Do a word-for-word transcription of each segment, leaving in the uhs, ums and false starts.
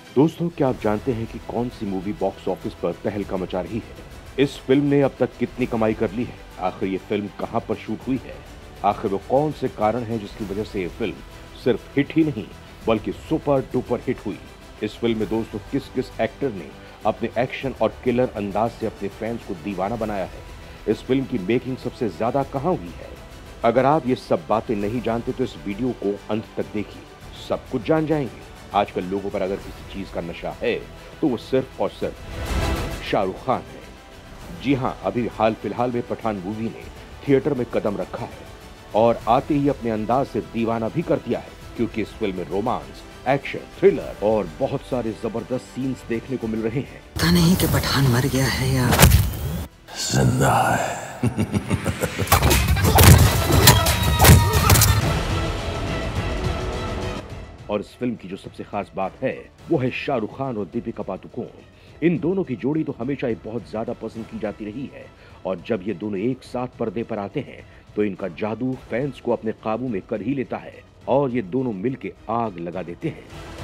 दोस्तों, क्या आप जानते हैं कि कौन सी मूवी बॉक्स ऑफिस पर तहलका मचा रही है? इस फिल्म ने अब तक कितनी कमाई कर ली है? आखिर ये फिल्म कहां पर शूट हुई है? आखिर वो कौन से कारण हैं जिसकी वजह से ये फिल्म सिर्फ हिट ही नहीं बल्कि सुपर डुपर हिट हुई? इस फिल्म में दोस्तों किस किस एक्टर ने अपने एक्शन और किलर अंदाज से अपने फैंस को दीवाना बनाया है? इस फिल्म की मेकिंग सबसे ज्यादा कहां हुई है? अगर आप ये सब बातें नहीं जानते तो इस वीडियो को अंत तक देखिए, सब कुछ जान जाएंगे। आजकल लोगों पर अगर किसी चीज का नशा है तो वो सिर्फ और सिर्फ शाहरुख खान है। जी हां, अभी हाल फिलहाल में पठान मूवी ने थिएटर में कदम रखा है और आते ही अपने अंदाज से दीवाना भी कर दिया है, क्योंकि इस फिल्म में रोमांस, एक्शन, थ्रिलर और बहुत सारे जबरदस्त सीन्स देखने को मिल रहे हैं। पता नहीं कि पठान मर गया है या जिंदा है। और इस फिल्म की जो सबसे खास बात है वो है शाहरुख खान और दीपिका पादुकोण। इन दोनों की जोड़ी तो हमेशा ही बहुत ज्यादा पसंद की जाती रही है और जब ये दोनों एक साथ पर्दे पर आते हैं तो इनका जादू फैंस को अपने काबू में कर ही लेता है और ये दोनों मिलके आग लगा देते हैं।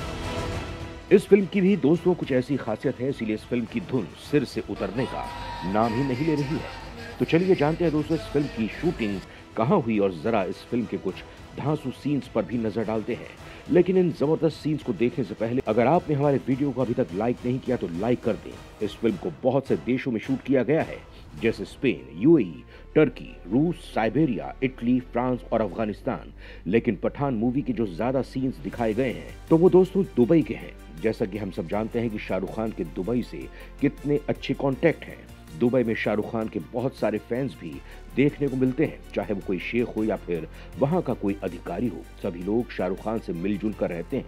इस फिल्म की भी दोस्तों कुछ ऐसी खासियत है, इसीलिए इस फिल्म की धुन सिर से उतरने का नाम ही नहीं ले रही है। तो चलिए जानते हैं दोस्तों इस फिल्म की शूटिंग कहां हुई और जरा इस फिल्म के कुछ धांसू सीन्स पर भी नजर डालते हैं। लेकिन इन जबरदस्त सीन्स को देखने से पहले अगर आपने हमारे वीडियो को अभी तक लाइक नहीं किया तो लाइक कर दें। इस फिल्म को बहुत से देशों में शूट किया गया है, जैसे स्पेन, यूएई, टर्की, रूस, साइबेरिया, इटली, फ्रांस और अफगानिस्तान। लेकिन पठान मूवी के जो ज्यादा सीन्स दिखाए गए हैं तो वो दोस्तों दुबई के हैं। जैसा कि हम सब जानते हैं कि शाहरुख खान के दुबई से कितने अच्छे कॉन्टेक्ट हैं। दुबई में शाहरुख खान के बहुत सारे फैंस भी देखने को मिलते हैं, चाहे वो कोई शेख हो या फिर वहां का कोई अधिकारी हो। सभी लोग शाहरुख खान से मिलजुल कर रहते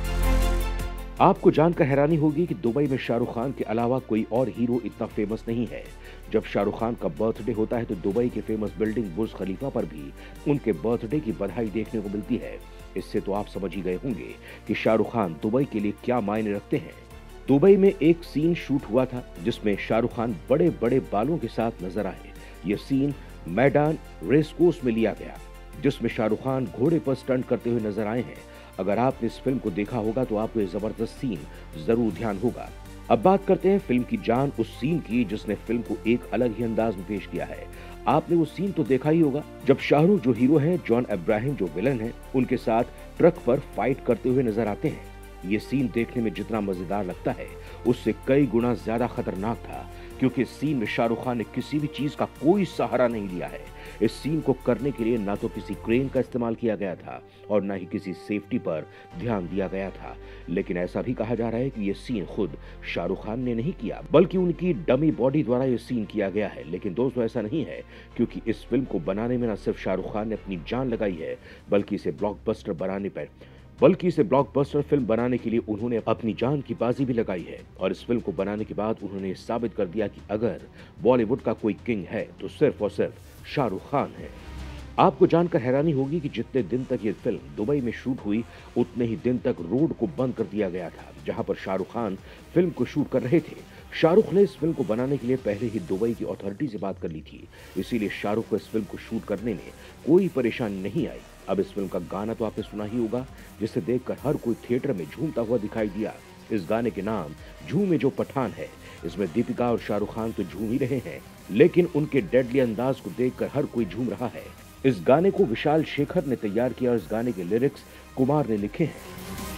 हैं। आपको जानकर हैरानी होगी कि दुबई में शाहरुख खान के अलावा कोई और हीरो इतना फेमस नहीं है। जब शाहरुख खान का बर्थडे होता है तो दुबई के फेमस बिल्डिंग बुर्ज खलीफा पर भी उनके बर्थडे की बधाई देखने को मिलती है। इससे तो आप समझ ही गए होंगे कि शाहरुख खान दुबई के लिए क्या मायने रखते हैं। दुबई में एक सीन शूट हुआ था जिसमें शाहरुख खान बड़े बड़े बालों के साथ नजर आए। यह सीन मैदान रेसकोर्स में लिया गया, जिसमें शाहरुख खान घोड़े पर स्टंट करते हुए नजर आए हैं। अगर आपने इस फिल्म को देखा होगा तो आपको यह जबरदस्त सीन जरूर ध्यान होगा। अब बात करते हैं फिल्म की जान उस सीन की जिसने फिल्म को एक अलग ही अंदाज में पेश किया है। आपने वो सीन तो देखा ही होगा जब शाहरुख जो हीरो हैं, जॉन अब्राहम जो विलन हैं, उनके साथ ट्रक पर फाइट करते हुए नजर आते हैं। ये सीन देखने में जितना मजेदार लगता है उससे कई गुना ज्यादा खतरनाक था, क्योंकि इस सीन में शाहरुख खान ने किसी भी चीज का कोई सहारा नहीं लिया है। इस सीन को करने के लिए ना तो किसी क्रेन का इस्तेमाल किया गया था और ना ही किसी सेफ्टी पर ध्यान दिया गया था। लेकिन ऐसा भी कहा जा रहा है कि यह सीन खुद शाहरुख खान ने नहीं किया बल्कि उनकी डमी बॉडी द्वारा यह सीन किया गया है। लेकिन दोस्तों ऐसा नहीं है, क्योंकि इस फिल्म को बनाने में न सिर्फ शाहरुख खान ने अपनी जान लगाई है बल्कि इसे ब्लॉकबस्टर बनाने पर बल्कि इसे ब्लॉकबस्टर फिल्म बनाने के लिए उन्होंने अपनी जान की बाजी भी लगाई है। और इस फिल्म को बनाने के बाद उन्होंने साबित कर दिया कि अगर बॉलीवुड का कोई किंग है तो सिर्फ और सिर्फ शाहरुख खान है। आपको जानकर हैरानी होगी कि जितने दिन तक ये फिल्म दुबई में शूट हुई उतने ही दिन तक रोड को बंद कर दिया गया था जहां पर शाहरुख खान फिल्म को शूट कर रहे थे। शाहरुख ने इस फिल्म को बनाने के लिए पहले ही दुबई की अथॉरिटी से बात कर ली थी, इसीलिए शाहरुख को इस फिल्म को शूट करने में कोई परेशानी नहीं आई। अब इस फिल्म का गाना तो आपने सुना ही होगा, जिसे देखकर हर कोई थिएटर में झूमता हुआ दिखाई दिया। इस गाने के नाम झूमे जो पठान है। इसमें दीपिका और शाहरुख खान तो झूम ही रहे हैं, लेकिन उनके डेडली अंदाज को देखकर हर कोई झूम रहा है। इस गाने को विशाल शेखर ने तैयार किया और इस गाने के लिरिक्स कुमार ने लिखे हैं।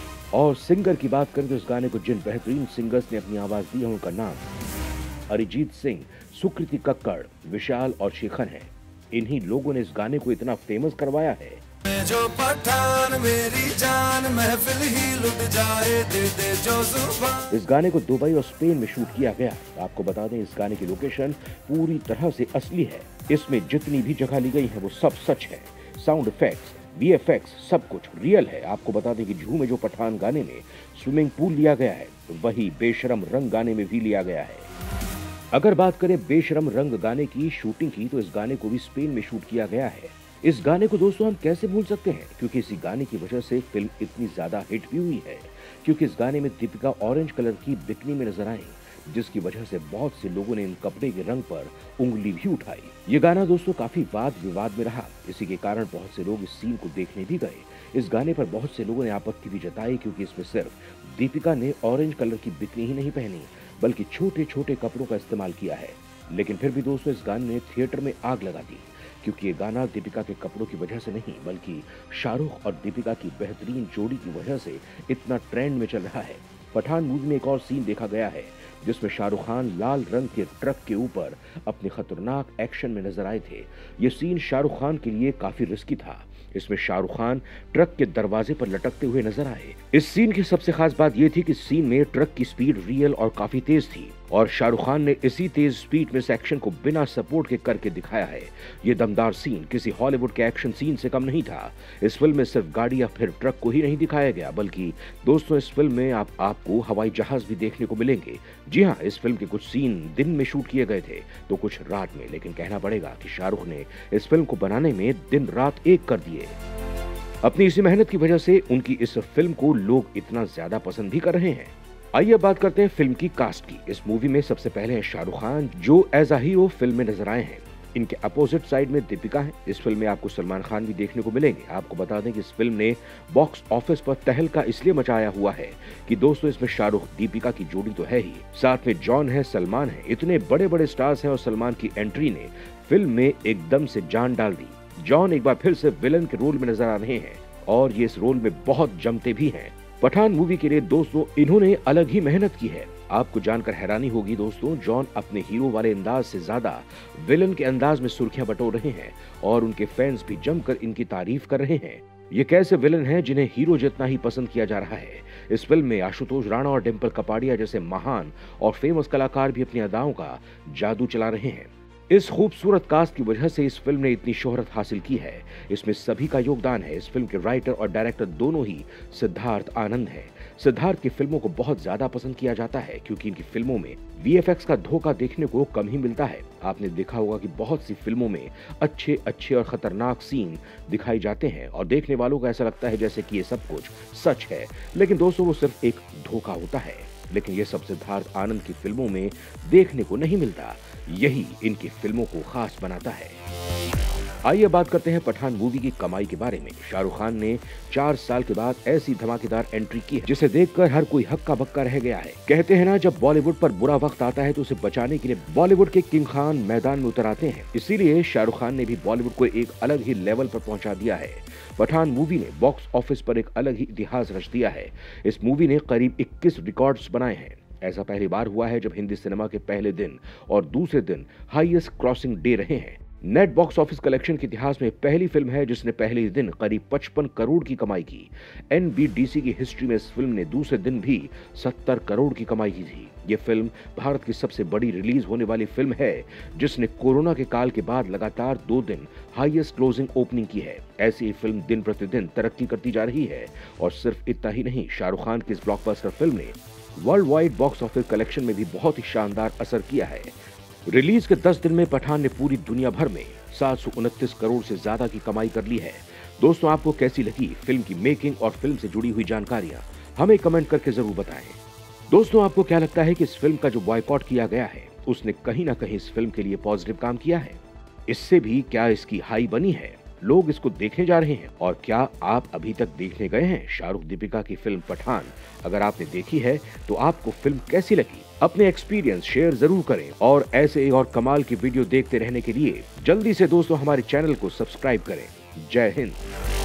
और सिंगर की बात करें तो इस गाने को जिन बेहतरीन सिंगर्स ने अपनी आवाज दी है उनका नाम अरिजीत सिंह, सुकृति कक्कड़, विशाल और शेखर है। इन्हीं लोगों ने इस गाने को इतना फेमस करवाया है जो पठान मेरी जान महफिल ही लुट जाए, दे दे जो जुबान। इस गाने को दुबई और स्पेन में शूट किया गया। आपको बता दें इस गाने की लोकेशन पूरी तरह से असली है। इसमें जितनी भी जगह ली गई है वो सब सच है। साउंड इफेक्ट्स, वीएफएक्स सब कुछ रियल है। आपको बता दें कि झूमे जो पठान गाने में स्विमिंग पूल लिया गया है, वही बेशरम रंग गाने में भी लिया गया है। अगर बात करें बेशरम रंग गाने की शूटिंग की तो इस गाने को भी स्पेन में शूट किया गया है। इस गाने को दोस्तों हम कैसे भूल सकते हैं, क्योंकि इसी गाने की वजह से फिल्म इतनी ज्यादा हिट भी हुई है। क्योंकि इस गाने में दीपिका ऑरेंज कलर की बिकनी में नजर आई, जिसकी वजह से बहुत से लोगों ने इन कपड़े के रंग पर उंगली भी उठाई। ये गाना दोस्तों काफी वाद विवाद में रहा, इसी के कारण बहुत से लोग इस सीन को देखने भी गए। इस गाने पर बहुत से लोगों ने आपत्ति भी जताई, क्योंकि इसमें सिर्फ दीपिका ने ऑरेंज कलर की बिकनी ही नहीं पहनी बल्कि छोटे छोटे कपड़ों का इस्तेमाल किया है। लेकिन फिर भी दोस्तों इस गाने ने थिएटर में आग लगा दी, क्योंकि ये गाना दीपिका के कपड़ों की वजह से नहीं बल्कि शाहरुख और दीपिका की बेहतरीन जोड़ी की वजह से इतना ट्रेंड में चल रहा है। पठान मूवी में एक और सीन देखा गया है जिसमें शाहरुख खान लाल रंग के ट्रक के ऊपर अपने खतरनाक एक्शन में नजर आए थे। ये सीन शाहरुख खान के लिए काफी रिस्की था। इसमें शाहरुख खान ट्रक के दरवाजे पर लटकते हुए नजर आए। इस सीन की सबसे खास बात यह थी कि सीन में ट्रक की स्पीड रियल और काफी तेज थी और शाहरुख खान ने इसी तेज स्पीड में इस एक्शन को बिना सपोर्ट के करके दिखाया है। ये दमदार सीन किसी हॉलीवुड के एक्शन सीन से कम नहीं था। इस फिल्म में सिर्फ गाड़ी या फिर ट्रक को ही नहीं दिखाया गया बल्कि दोस्तों इस फिल्म में आप आपको हवाई जहाज भी देखने को मिलेंगे। जी हाँ, इस फिल्म के कुछ सीन दिन में शूट किए गए थे तो कुछ रात में, लेकिन कहना पड़ेगा कि शाहरुख ने इस फिल्म को बनाने में दिन रात एक कर दिए। अपनी इसी मेहनत की वजह से उनकी इस फिल्म को लोग इतना ज्यादा पसंद भी कर रहे हैं। आइए बात करते हैं फिल्म की कास्ट की। इस मूवी में सबसे पहले हैं शाहरुख खान जो एज अ हीरो फिल्म में नजर आए हैं। इनके अपोजिट साइड में दीपिका है। इस फिल्म में आपको सलमान खान भी देखने को मिलेंगे। आपको बता दें कि इस फिल्म ने बॉक्स ऑफिस पर तहलका इसलिए मचाया हुआ है कि दोस्तों इसमें शाहरुख दीपिका की जोड़ी तो है ही, साथ में जॉन है, सलमान है। इतने बड़े बड़े स्टार्स हैं और सलमान की एंट्री ने फिल्म में एकदम से जान डाल दी। जॉन एक बार फिर से विलन के रोल में नजर आ रहे हैं और ये इस रोल में बहुत जमते भी हैं। पठान मूवी के लिए दोस्तों इन्होंने अलग ही मेहनत की है। आपको जानकर हैरानी होगी दोस्तों, जॉन अपने हीरो वाले अंदाज से ज्यादा विलन के अंदाज में सुर्खियां बटोर रहे हैं और उनके फैंस भी जमकर इनकी तारीफ कर रहे हैं। ये कैसे विलन हैं जिन्हें हीरो जितना ही पसंद किया जा रहा है। इस फिल्म में आशुतोष राणा और डिम्पल कपाड़िया जैसे महान और फेमस कलाकार भी अपनी अदाओं का जादू चला रहे हैं। इस खूबसूरत कास्ट की वजह से इस फिल्म ने इतनी शोहरत हासिल की है। इसमें सभी का योगदान है। इस फिल्म के राइटर और डायरेक्टर दोनों ही सिद्धार्थ आनंद हैं। सिद्धार्थ की फिल्मों को बहुत ज्यादा पसंद किया जाता है क्योंकि इनकी फिल्मों में वीएफएक्स का धोखा देखने को कम ही मिलता है। आपने देखा होगा कि बहुत सी फिल्मों में अच्छे अच्छे और खतरनाक सीन दिखाई जाते हैं और देखने वालों को ऐसा लगता है जैसे कि ये सब कुछ सच है, लेकिन दोस्तों वो सिर्फ एक धोखा होता है। लेकिन ये सब सिद्धार्थ आनंद की फिल्मों में देखने को नहीं मिलता। यही इनकी फिल्मों को खास बनाता है। आइए बात करते हैं पठान मूवी की कमाई के बारे में। शाहरुख खान ने चार साल के बाद ऐसी धमाकेदार एंट्री की है जिसे देखकर हर कोई हक्का बक्का रह गया है। कहते हैं ना, जब बॉलीवुड पर बुरा वक्त आता है तो उसे बचाने के लिए बॉलीवुड के किंग खान मैदान में उतर आते हैं। इसीलिए शाहरुख खान ने भी बॉलीवुड को एक अलग ही लेवल पर पहुंचा दिया है। पठान मूवी ने बॉक्स ऑफिस पर एक अलग ही इतिहास रच दिया है। इस मूवी ने करीब इक्कीस रिकॉर्ड्स बनाए हैं। ऐसा पहली बार हुआ है जब हिंदी सिनेमा के पहले दिन और दूसरे दिन हाईएस्ट क्रॉसिंग डे रहे हैं। नेट बॉक्स ऑफिस कलेक्शन के इतिहास में पहली फिल्म है जिसने पहले ही दिन करीब पचपन करोड़ की कमाई की। एनबीडीसी की हिस्ट्री में इस फिल्म ने दूसरे दिन भी सत्तर करोड़ की कमाई की थी। ये फिल्म भारत की सबसे बड़ी रिलीज होने वाली फिल्म है जिसने कोरोना के काल के बाद लगातार दो दिन हाईएस्ट क्लोजिंग ओपनिंग की है। ऐसी ही फिल्म दिन प्रतिदिन तरक्की करती जा रही है और सिर्फ इतना ही नहीं, शाहरुख खान की इस ब्लॉकबस्टर फिल्म ने world wide box office collection में भी बहुत ही शानदार असर किया है। रिलीज के दस दिन में पठान ने पूरी दुनिया भर में सात सौ उनतीस करोड़ से ज्यादा की कमाई कर ली है। दोस्तों, आपको कैसी लगी फिल्म की मेकिंग और फिल्म से जुड़ी हुई जानकारियां हमें कमेंट करके जरूर बताएं। दोस्तों, आपको क्या लगता है कि इस फिल्म का जो बॉयकॉट किया गया है उसने कहीं ना कहीं इस फिल्म के लिए पॉजिटिव काम किया है? इससे भी क्या इसकी हाई बनी है? लोग इसको देखने जा रहे हैं और क्या आप अभी तक देखने गए हैं शाहरुख दीपिका की फिल्म पठान? अगर आपने देखी है तो आपको फिल्म कैसी लगी? अपने एक्सपीरियंस शेयर जरूर करें और ऐसे और कमाल की वीडियो देखते रहने के लिए जल्दी से दोस्तों हमारे चैनल को सब्सक्राइब करें। जय हिंद।